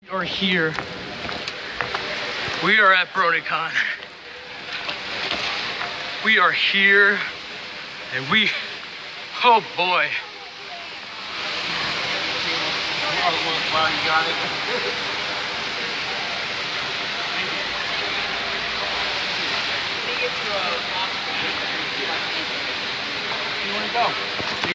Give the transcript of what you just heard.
We are here. We are at BronyCon. We are here, and oh boy. Wow, you got it. You want to go?